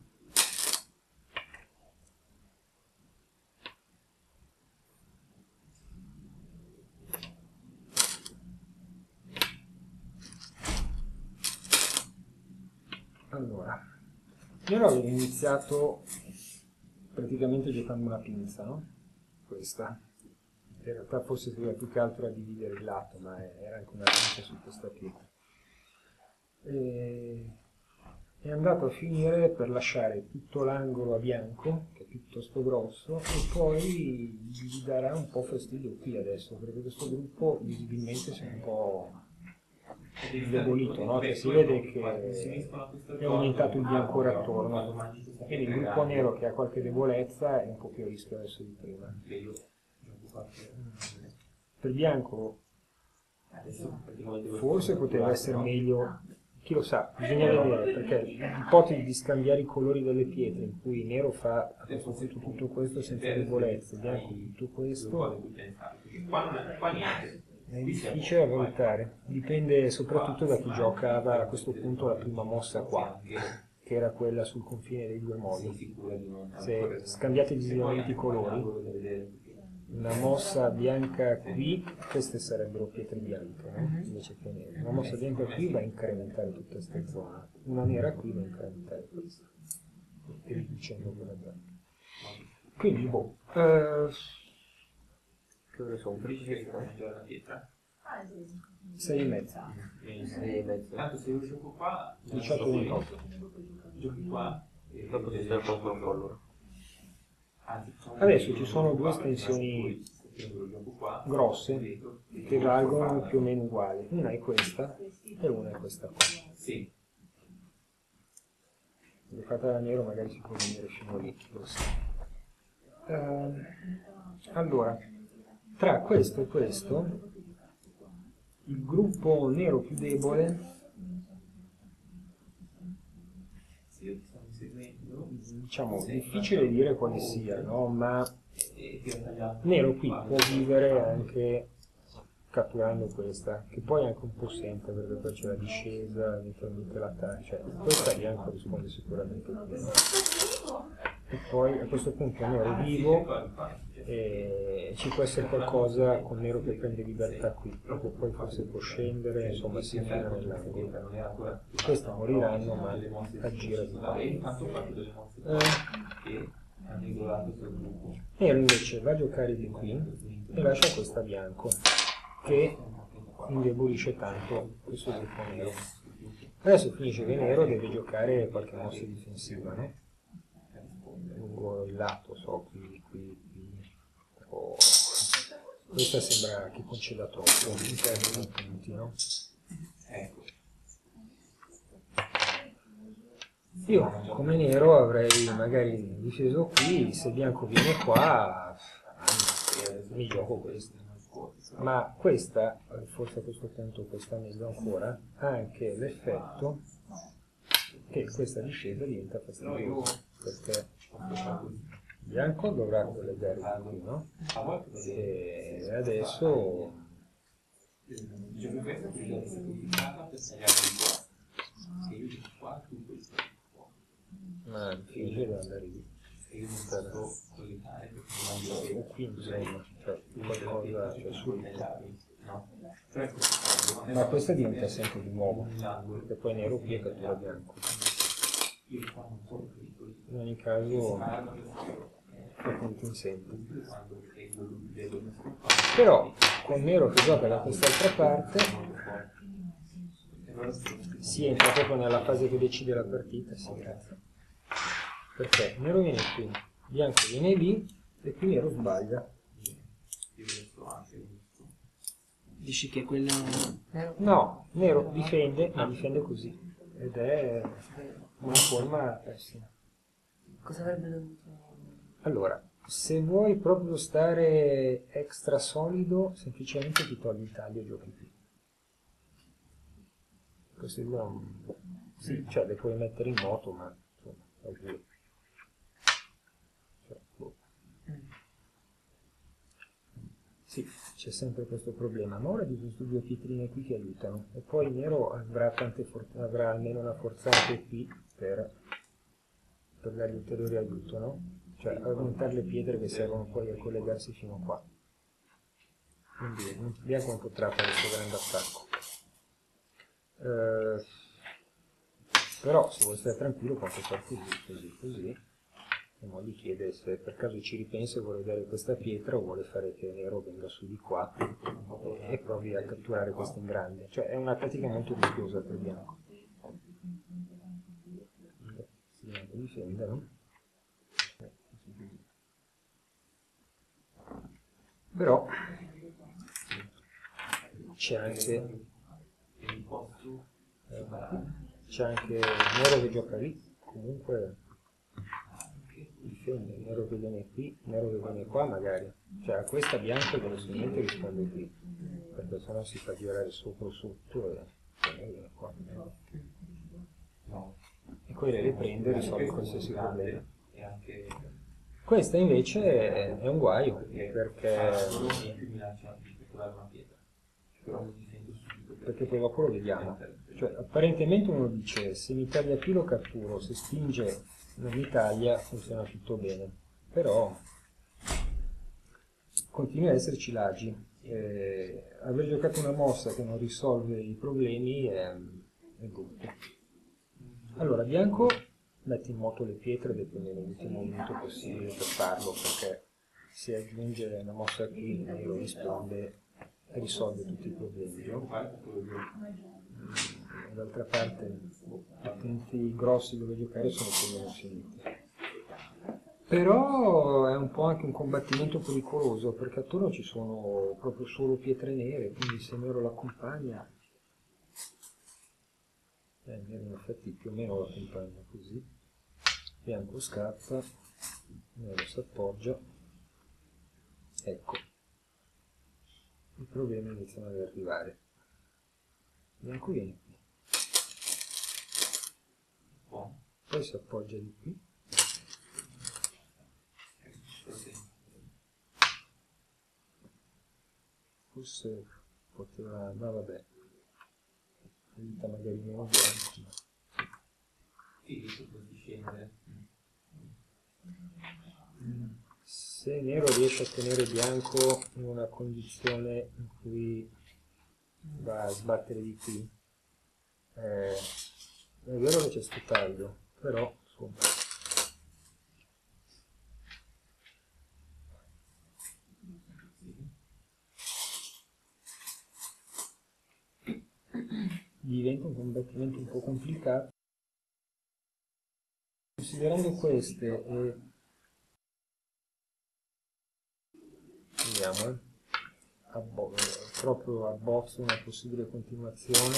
Allora, io avevo iniziato praticamente giocando una pinza, no? Questa. In realtà forse serviva più che altro a dividere il lato, ma era anche una pinza su questa pietra. E è andato a finire per lasciare tutto l'angolo a bianco, che è piuttosto grosso, e poi gli darà un po' fastidio qui adesso, perché questo gruppo visibilmente si è un po' indebolito, no? Cioè, si vede che è aumentato il biancore attorno, quindi il gruppo nero che ha qualche debolezza è un po' più a rischio adesso di prima. Per bianco forse poteva essere meglio, chi lo sa, bisogna vedere, perché l'ipotesi di scambiare i colori delle pietre in cui nero fa a questo punto tutto questo senza debolezza, bianco tutto questo, è difficile da valutare, dipende soprattutto da chi giocava a questo punto la prima mossa qua, che era quella sul confine dei due modi. Se scambiate visivamente i colori, una mossa bianca qui, queste sarebbero pietre bianche, no? Invece che nere. Una mossa bianca qui va a incrementare tutte queste zone, una nera qui va a incrementare questa, e riducendo quella bianca. Quindi, boh, eh, Che ore sono? sei e mezzo, sei e mezzo. Tanto se io gioco qua, diciotto e ventotto. giochi qua. e- Dopo si serve un po' un po' allora. Anzi, facciamo Adesso un ci sono gioco due qua, estensioni io lo gioco qua, grosse dentro, che valgono più o meno uguali. Una è questa e una è questa qua. Sì. Giocata da nero magari si può venire fino lì, chi lo sa. Ehm, allora, tra questo e questo, il gruppo nero più debole, Sì, io ti stavo seguendo. diciamo, difficile dire quale sia, no? Ma E ti ho tagliato. nero qui può vivere anche catturando questa, che poi è anche un po' semplice perché poi c'è la discesa, eventualmente l'attacco, cioè questa bianco risponde sicuramente qui. E poi a questo punto nero è vivo e ci può essere qualcosa con nero che prende libertà qui, perché poi forse può scendere, insomma si infila nell'angolo. Queste moriranno ma aggira di qua. Eh, Hanno isolato sul gruppo. Nero invece va a giocare di qui e lascia questa bianco, che indebolisce tanto questo gruppo nero. Adesso finisce che nero deve giocare qualche mossa difensiva, no? Lungo il lato, so, qui, qui, qui. Oh. Questa sembra che conceda troppo in termini di punti, no? Ecco. Io come nero avrei magari difeso qui, se bianco viene qua mi gioco questa. Ma questa, forse a questo punto questa meglio ancora, ha anche l'effetto che questa discesa diventa fastidiosa, perché bianco dovrà collegare di qui, no? E adesso Gioco questo, qui l'ho semplificata per tagliare di qua. Se io gioco qua, tu questo. ma è difficile da andare lì. Se io non posso collegare, perché non gioco. O qui insomma, cioè qualcosa, cioè subito. No. Però è questo caso. Ma questa diventa sempre di nuovo, perché poi nero qui è cattura bianco. Io qua non sono pericoli. In ogni caso fa punti in sempre. Però con nero che gioca da quest'altra parte si entra proprio nella fase che decide la partita, sì, grazie. Perché nero viene qui, bianco viene lì e qui nero sbaglia. Dici che quella... No, nero difende, ma difende così. Ed è una forma pessima. Cosa avrebbe dovuto... Allora, se vuoi proprio stare extra solido, semplicemente ti togli il taglio e giochi qui. Queste due non... Sì, cioè le puoi mettere in moto, ma insomma, è due. Cioè, boh. Sì, c'è sempre questo problema, ma ora di queste due pietrine qui che aiutano. E poi il nero avrà, tante for- avrà almeno una forza anche qui per, per dare ulteriore aiuto, no? Cioè aumentare le pietre che servono poi a collegarsi fino a qua. Quindi il bianco non potrà fare questo grande attacco. Eh, però se vuoi stare tranquillo può anche fare così, così, così. E poi gli chiede se per caso ci ripensa e vuole dare questa pietra o vuole fare che nero venga su di qua e provi a catturare questo in grande. Cioè è una tattica molto rischiosa per bianco. Si deve difendere, no? Però c'è anche c'è anche il nero che gioca lì, comunque difende, il nero che viene qui, il nero che viene qua magari, cioè a questa bianco velocemente risponde qui, perché sennò si fa girare sopra o sotto e viene qua. E poi le riprende e risolve qualsiasi problema. Questa invece è un guaio, perché, perché poi dopo lo vediamo. Cioè, apparentemente uno dice, se mi taglia qui lo catturo, se spinge non mi taglia, funziona tutto bene. Però continua ad esserci lagi. Eh, aver giocato una mossa che non risolve i problemi è, è brutto. Allora, bianco mette in moto le pietre, dipende dall'ultimo momento possibile per farlo, perché se aggiunge una mossa qui, il nero risponde e risolve tutti i problemi, no? D'altra parte i punti grossi dove giocare sono quelli meno finiti. Però è un po' anche un combattimento pericoloso, perché attorno ci sono proprio solo pietre nere, quindi se nero l'accompagna, eh, nero in effetti più o meno l'accompagna così, bianco scappa, nero si appoggia, ecco, i problemi iniziano ad arrivare. Bianco viene qui, poi si appoggia di qui, forse poteva, ma vabbè, aiuta magari meno bianco, ma... Se nero riesce a tenere bianco in una condizione in cui va a sbattere di qui, eh, è vero che c'è sto taglio, però insomma diventa un combattimento un po' complicato. Considerando queste e vediamo, eh, abbo proprio abbozzo una possibile continuazione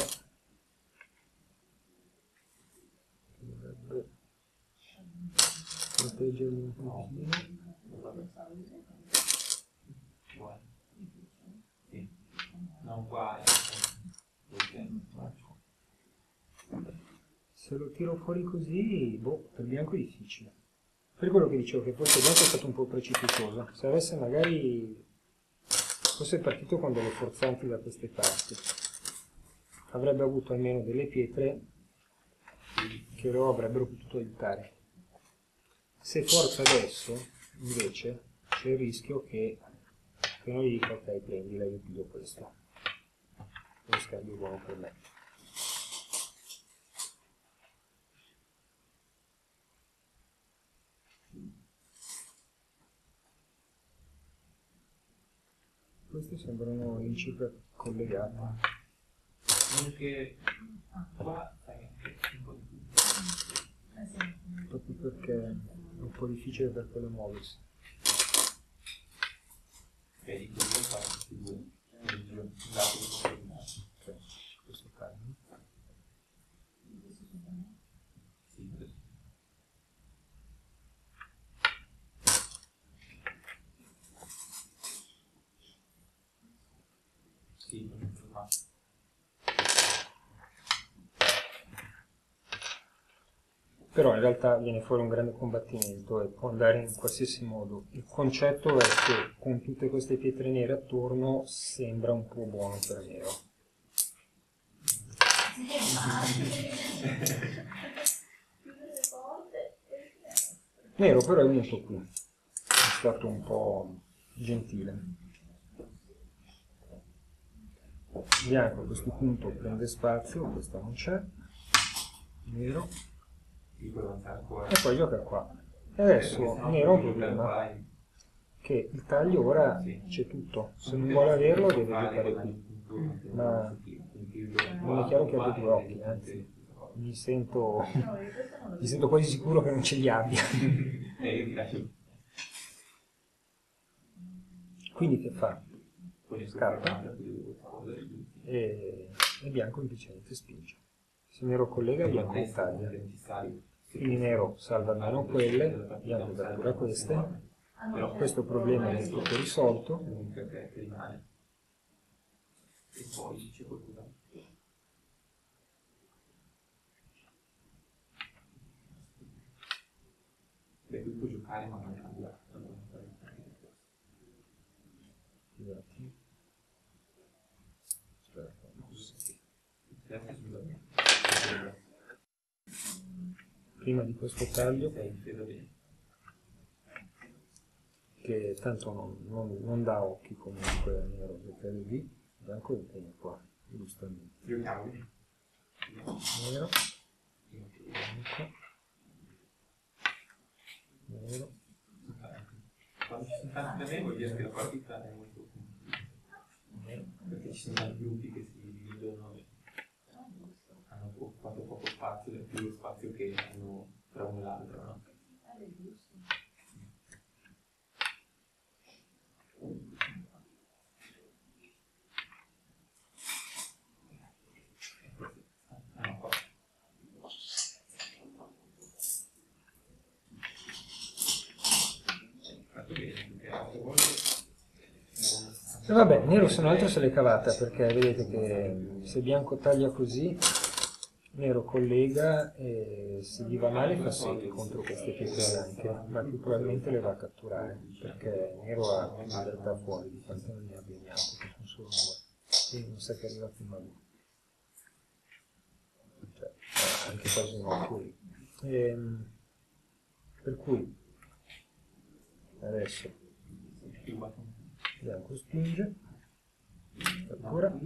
che dovrebbe proteggerli un pochino. Se lo tiro fuori così, boh, per bianco è difficile. Per quello che dicevo, che forse bianco è stato un po' precipitoso. Se avesse magari fosse partito con delle forzanti da queste parti, avrebbe avuto almeno delle pietre che lo avrebbero potuto aiutare. Se forza adesso, invece, c'è il rischio che, che non gli dica ok, prendila, io piglio questo. Lo scambio buono per me. Queste sembrano incipit collegate. Anche qua proprio perché è un po' difficile per quello muoversi. vedi che io faccio più un lato di Cioè, questo taglio. sì, non fa. Però in realtà viene fuori un grande combattimento e può andare in qualsiasi modo. Il concetto è che con tutte queste pietre nere attorno sembra un po' buono per nero. Nero però è venuto qui, è stato un po' gentile. Bianco a questo punto prende spazio, questo non c'è, nero, e poi gioca qua. E adesso nero ha un problema, che il taglio ora c'è tutto, se non vuole averlo deve giocare qui, ma non è chiaro che abbia due occhi, anzi mi sento, mi sento quasi sicuro che non ce li abbia. Quindi che fa? Scappa e, e bianco semplicemente spinge. Se nero collega, bianco li taglia. Quindi nero salva almeno quelle, bianco cattura queste. Questo problema è tutto risolto. Comunque che rimane. E poi c'è qualcosa. Beh, lui può giocare ma non cambia. Prima di questo taglio, che tanto non, non, non dà occhi comunque a nero, perché lì bianco lo tiene qua, giustamente. Giochiamo. Nero, bianco, nero. Quando ci sono tanti da me vuol dire che la partita è molto complica. Perché ci sono tanti gruppi che si dividono e hanno occupato poco spazio, è più lo spazio che hanno tra uno e l'altro, no? E vabbè, nero se non altro se l'è cavata, perché vedete che se bianco taglia così, nero collega e se gli va male fa sei contro queste pietre bianche, ma più probabilmente le va a catturare, perché nero ha più libertà fuori di quanto non ne abbia bianco, che sono solo due, quindi non sa che arriva prima lui. Cioè, ha anche quasi un occhio lì. Ehm, per cui, adesso bianco spinge, cattura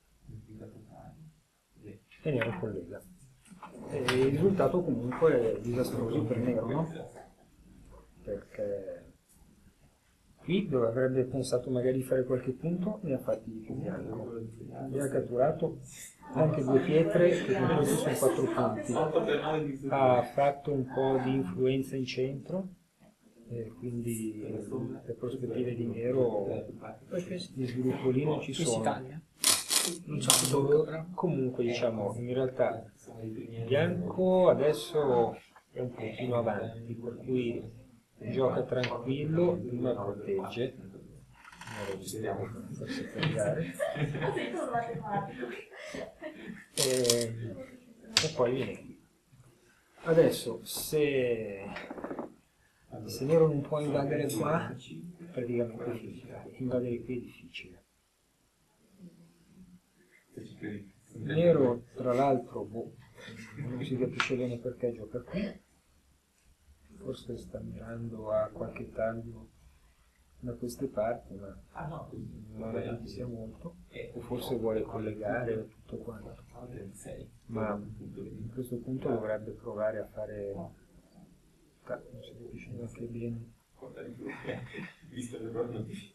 e nero collega. E il risultato comunque è disastroso per nero, no? Perché qui dove avrebbe pensato magari di fare qualche punto ne ha fatti di più bianco. Mi ha catturato anche due pietre che con questi sono quattro punti. Ha fatto un po' di influenza in centro. E quindi le prospettive di nero di sviluppo lì non ci sono. Non so se tocca, però. Comunque diciamo in realtà bianco adesso è un pochino avanti, per cui gioca tranquillo, prima protegge, nero vediamo per non farsi tagliare, e, e poi viene qui. Adesso se Se nero non può invadere qua, praticamente è difficile. Invadere qui è difficile. Nero, tra l'altro, boh, non si capisce bene perché gioca qui. Forse sta mirando a qualche taglio da queste parti, ma non è che sia molto. O forse vuole collegare tutto quanto. Ma a questo punto dovrebbe provare a fare... non si capisce neanche bene. Visto le loro notifiche.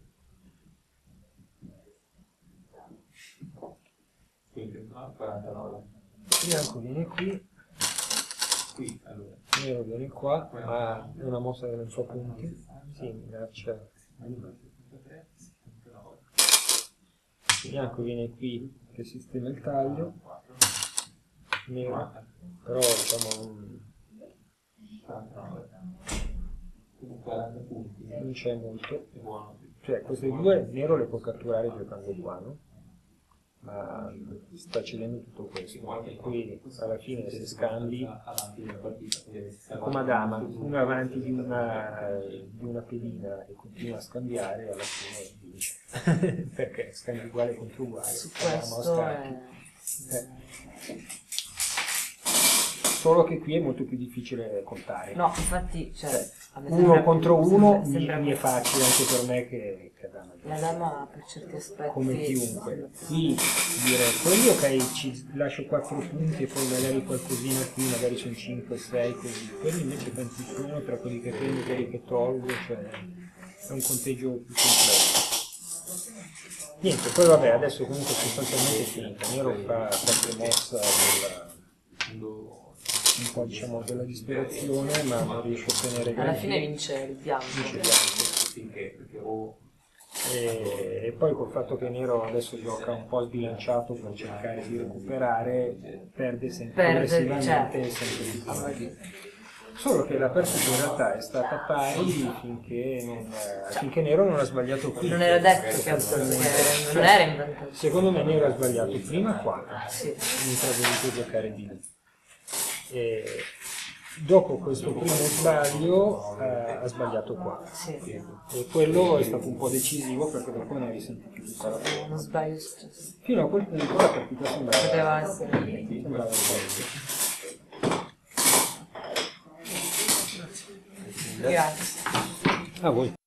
quarantanove. Bianco viene qui, Qui, allora. nero viene qua, ma è una mossa che non so punti. Sì, minaccia. Bianco viene qui che sistema il taglio. Nero, però diciamo un... quaranta punti. non c'è molto, È buono. cioè queste due nero le può catturare giocando qua, no? Ma sta cedendo tutto questo, per cui alla fine se scambi è come a dama, uno è avanti di una, di una pedina e continua a scambiare, alla fine vince perché scambi uguale contro uguale. Su Dama o questo scacchi. è... Eh. Solo che qui è molto più difficile contare. No, infatti, cioè, a me Uno sembra- contro uno mi, sembra- mi è facile anche per me che, che a dama. La dama per certi aspetti... Come chiunque. Qui dire, quelli ok, ci lascio quattro punti e poi magari qualcosina qui, magari sono cinque, sei, così. Quelli invece tantissimo tra quelli che prendo e quelli che tolgo, cioè è un conteggio più complesso. Niente, poi vabbè, adesso comunque sostanzialmente è finita. Nero fa qualche mossa della, un po' diciamo della disperazione, ma non riesce a ottenere Alla granché. fine vince il bianco. Vince bianco. Finché, perché o E, e poi col fatto che Nero adesso gioca un po' sbilanciato per cercare di recuperare, perde sempre Perde, progressivamente certo. sempre di più. Solo che la partita in realtà è stata pari finché, non, eh, finché Nero non ha sbagliato prima. Non era detto che, che non era in vantaggio. Secondo me Nero ha sbagliato prima qua, Sì. mentre ha dovuto giocare di lì. E dopo questo primo sbaglio eh, ha sbagliato qua. Sì. E quello è stato un po' decisivo perché dopo ne ha risentito tutta la partita. Non sbaglio successo. Fino a quel punto la partita sembrava, Poteva essere. sembrava bella. Grazie. A voi.